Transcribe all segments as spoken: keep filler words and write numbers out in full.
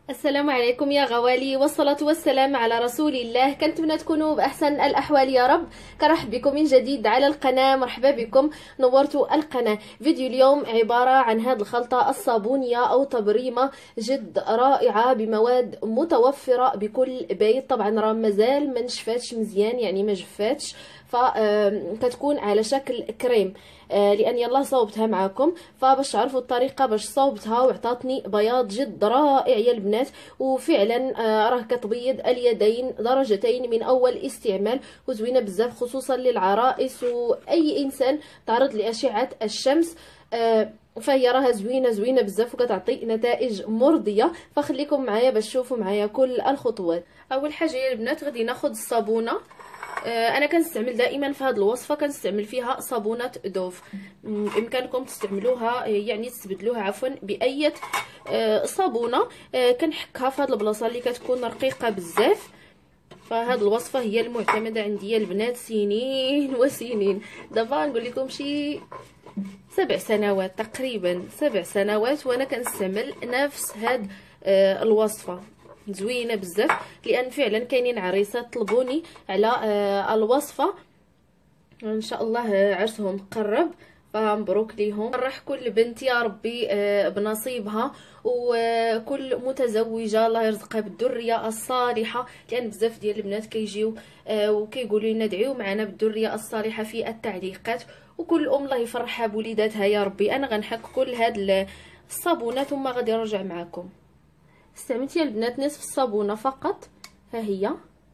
السلام عليكم يا غوالي، والصلاة والسلام على رسول الله. كنتمنى تكونوا بأحسن الأحوال يا رب. كرحب بكم من جديد على القناة، مرحبا بكم، نورتوا القناة. فيديو اليوم عبارة عن هذه الخلطة الصابونية أو تبريمة جد رائعة بمواد متوفرة بكل بيت. طبعا راه مازال ما نشفاتش مزيان، يعني ما جفاتش، فكتكون على شكل كريم. آه لان يلا صوبتها معكم، فباش تعرفوا الطريقه باش صوبتها وعطاتني بياض جد رائع يا البنات. وفعلا آه راه كتبيض اليدين درجتين من اول استعمال، وزوينه بزاف خصوصا للعرائس واي انسان تعرض لاشعه الشمس. آه فهي راها زوينه زوينه بزاف وكتعطي نتائج مرضيه. فخليكم معايا باش تشوفوا معايا كل الخطوات. اول حاجه يا البنات غادي ناخذ الصابونه. انا كنستعمل دائما في هذه الوصفه كنستعمل فيها صابونه دوف. بامكانكم تستعملوها، يعني تستبدلوها عفوا باي صابونه. كنحكها في هذه البلاصه اللي كتكون رقيقه بزاف. فهاد الوصفه هي المعتمده عندي يا البنات سنين وسنين. دابا نقول لكم شي سبع سنوات تقريبا، سبع سنوات وانا كنستعمل نفس هاد الوصفه. زوينه بزاف لان فعلا كاينين عريسات طلبوني على الوصفه، ان شاء الله عرسهم قرب، فمبروك ليهم. فرح كل بنت يا ربي بنصيبها، وكل متزوجه الله يرزقها بالذريه الصالحه، لان بزاف ديال البنات كيجيو وكيقولوا لنا ادعيو معنا بالذريه الصالحه في التعليقات. وكل ام الله يفرحها بوليداتها يا ربي. انا غنحك كل هاد الصابونه ثم غادي نرجع معكم. استعملت يا البنات نصف الصابونه فقط، ها هي،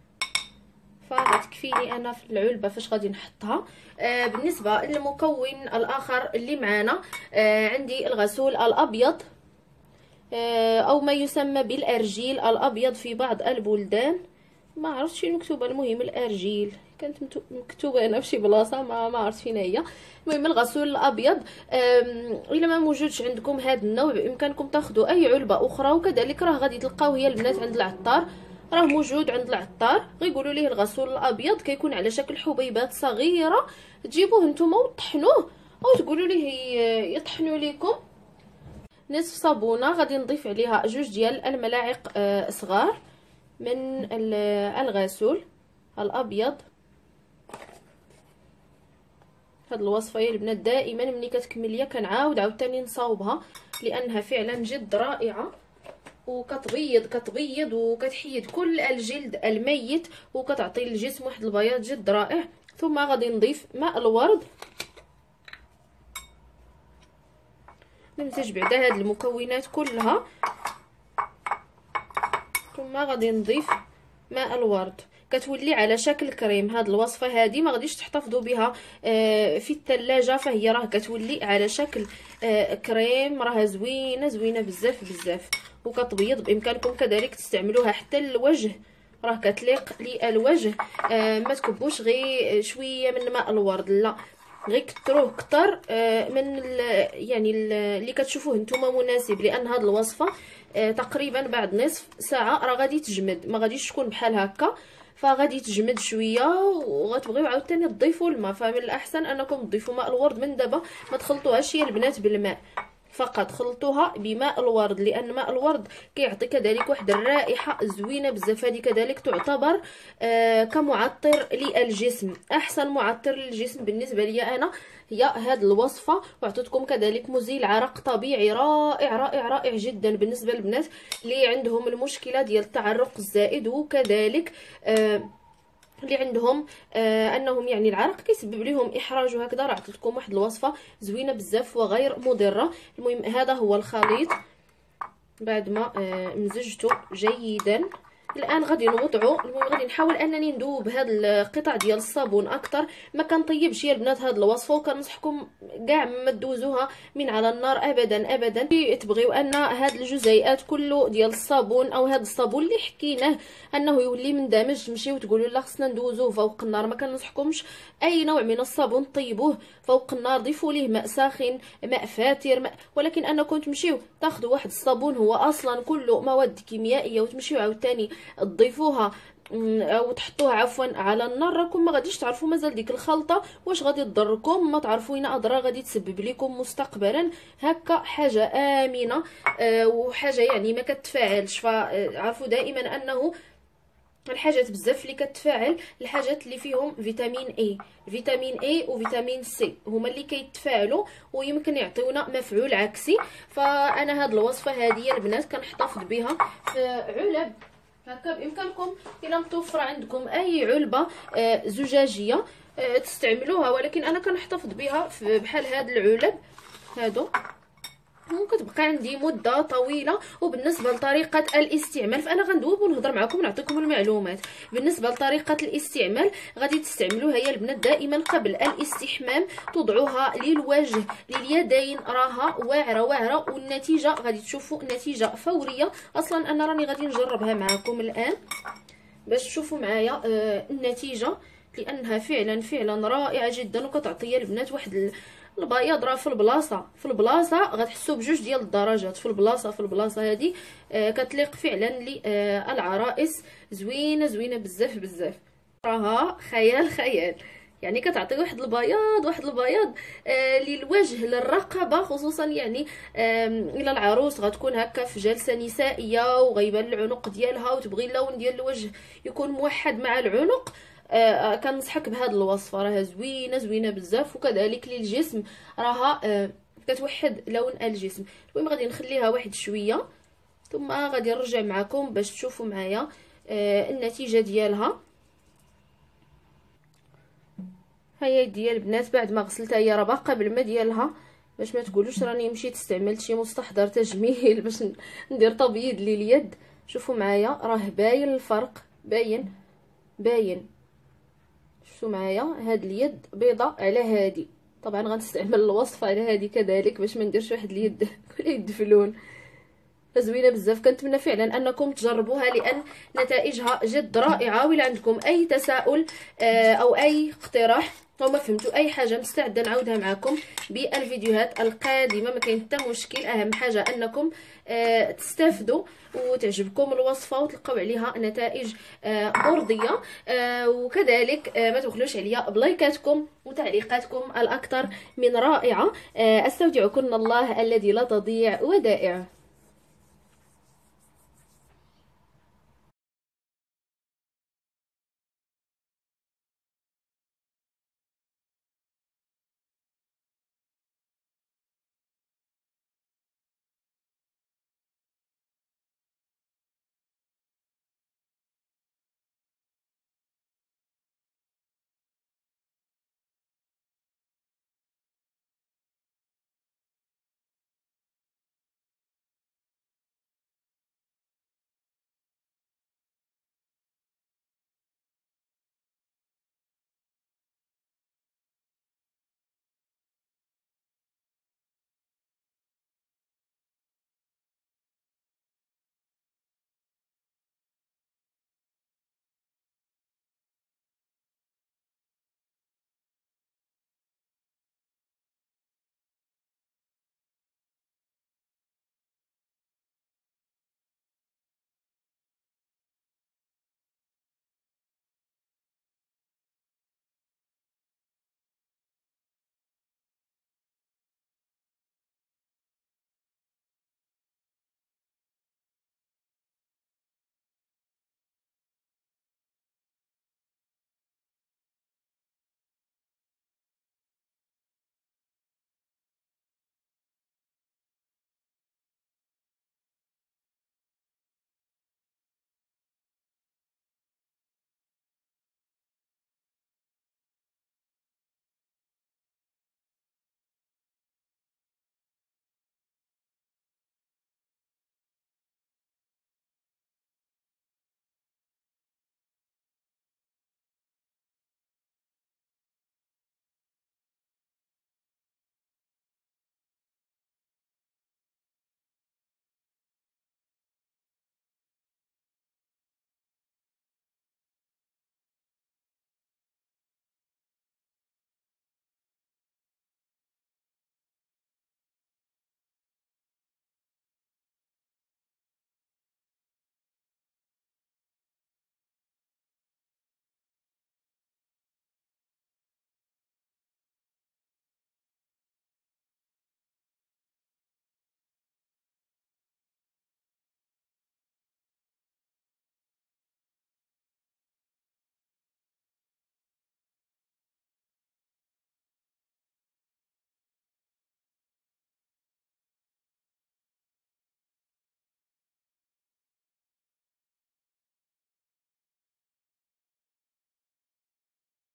فغتكفيني انا في العلبه فاش غادي نحطها. آه بالنسبه للمكون الاخر اللي معانا، آه عندي الغسول الابيض، آه او ما يسمى بالارجيل الابيض في بعض البلدان، ما عرفتش شنو مكتوبه، المهم الارجيل كانت مكتوبه هنا فشي بلاصه ما ما عرفت فين هي. المهم الغسول الابيض. الا ما موجودش عندكم هذا النوع بامكانكم تاخذوا اي علبه اخرى، وكذلك راه غادي تلقاوه هي البنات عند العطار، راه موجود عند العطار. غيقولوا ليه الغسول الابيض، كيكون على شكل حبيبات صغيره، تجيبوه نتوما وتطحنوه او تقولوا ليه يطحنوا لكم. نصف صابونه غادي نضيف عليها جوج ديال الملاعق صغار من الغسول الابيض. هاد الوصفه يا البنات دائما ملي كتكمل ليا كنعاود عاوتاني نصاوبها، لانها فعلا جد رائعه، وكتبيض كتبيض وكتحيد كل الجلد الميت، وكتعطي للجسم واحد البياض جد رائع. ثم غادي نضيف ماء الورد، نمزج بعدا هاد المكونات كلها، ثم غادي نضيف ماء الورد. كتولي على شكل كريم. هاد الوصفه هادي ما غاديش تحتفظوا بها في الثلاجه، فهي راه كتولي على شكل كريم، راها زوينه زوينه بزاف بزاف وكتبيض. بامكانكم كذلك تستعملوها حتى للوجه، راه كتليق للوجه. ما تكبوش غير شويه من ماء الورد، لا غير كتروه كتر من يعني اللي كتشوفوه نتوما مناسب، لان هاد الوصفه تقريبا بعد نصف ساعه راه غادي تجمد، ما غاديش تكون بحال هكا، فغادي تجمد شويه وغتبغيو عاوتاني تضيفوا الماء. فمن الاحسن انكم تضيفوا ماء الورد من دابا، ما تخلطوهاش يا البنات بالماء فقط، خلطوها بماء الورد، لان ماء الورد كيعطي كذلك واحد الرائحه زوينه بزاف. هذه كذلك تعتبر آه كمعطر للجسم، احسن معطر للجسم بالنسبه لي انا هي هذه الوصفه. وعطيتكم كذلك مزيل عرق طبيعي رائع رائع رائع جدا بالنسبه للبنات اللي عندهم المشكله ديال التعرق الزائد، وكذلك آه اللي عندهم آه انهم يعني العرق كيسبب لهم احراج وهكذا. راه عطيتكم واحد الوصفه زوينه بزاف وغير مضره. المهم هذا هو الخليط بعد ما آه مزجته جيدا. الان غادي نوضعو. المهم غادي نحاول انني ندوب هاد القطع ديال الصابون اكثر، ما كنطيبش يا البنات هاد الوصفه، وكنصحكم كاع ما تدوزوها من على النار ابدا ابدا. تبغيو ان هاد الجزيئات كله ديال الصابون او هاد الصابون اللي حكيناه انه يولي مندمج، تمشيو تقولوا لا خصنا ندوزوه فوق النار. ما كنصحكمش اي نوع من الصابون طيبوه فوق النار، ضيفوا ليه ماء ساخن، ماء فاتر، ماء، ولكن انكم تمشيو تاخذوا واحد الصابون هو اصلا كله مواد كيميائيه وتمشيو عاوتاني تضيفوها او تحطوها عفوا على النار، راكم ما غاديش تعرفوا مازال ديك الخلطه واش غادي تضركم، ما تعرفوا هنا اضرار غادي تسبب لكم مستقبلا. هكا حاجه امنه آه وحاجه يعني ما كتفاعلش. فعرفوا دائما انه الحاجات بزاف اللي كتفاعل الحاجات اللي فيهم فيتامين اي. فيتامين اي وفيتامين سي هما اللي كيتفاعلوا ويمكن يعطيونا مفعول عكسي. فانا هاد الوصفه هذه البنات كنحتفظ بها في علب هكا. بامكانكم الى متوفره عندكم اي علبه آه زجاجيه آه تستعملوها، ولكن انا كنحتفظ بها بحال هاد العلب هادو، ممكن تبقى عندي مده طويله. وبالنسبه لطريقه الاستعمال فانا غندوب ونهضر معكم ونعطيكم المعلومات. بالنسبه لطريقه الاستعمال غادي تستعملوها يا البنات دائما قبل الاستحمام، تضعوها للوجه لليدين، راها واعره واعره والنتيجه غادي تشوفوا نتيجه فوريه. اصلا انا راني غادي نجربها معكم الان باش تشوفوا معايا آه النتيجه، لانها فعلا فعلا رائعه جدا وكتعطي البنات واحد البياض. راه في البلاصه في البلاصه غتحسوا بجوج ديال الدرجات في البلاصه في البلاصه هذه آه كتليق فعلا للعرائس. زوينه زوينه بزاف بزاف، راها خيال خيال. يعني كتعطي واحد البياض واحد البياض آه للوجه للرقبه خصوصا. يعني آه الى العروس غتكون هكا في جلسه نسائيه وغيبان العنق ديالها وتبغي اللون ديال الوجه يكون موحد مع العنق، آه كنصحك بهذه الوصفه. راها زوينه زوينه بزاف، وكذلك للجسم راها آه كتوحد لون الجسم. المهم غادي نخليها واحد شويه ثم غادي نرجع معكم باش تشوفوا معايا آه النتيجه ديالها. هيا ديال البنات بعد ما غسلتها هي راه باقا بالما ديالها، باش ما تقولوش راني مشيت استعملت شي مستحضر تجميل باش ندير تبييض لليد. شوفوا معايا راه باين الفرق، باين باين. شوفوا معايا هاد اليد بيضة على هادي. طبعا غنستعمل الوصفه على هادي كذلك باش ما نديرش واحد اليد ولا يد فلون. زوينه بزاف، كنتمنى فعلا انكم تجربوها لان نتائجها جد رائعه. ولا عندكم اي تساؤل او اي اقتراح او ما فهمتوا اي حاجه مستعده نعاودها معكم بالفيديوهات القادمه، ما كاين حتى مشكل. اهم حاجه انكم تستافدوا وتعجبكم الوصفه وتلقاو عليها نتائج مرضيه. وكذلك ما تبخلوش عليا بلايكاتكم وتعليقاتكم الاكثر من رائعه. استودعكم الله الذي لا تضيع ودائع.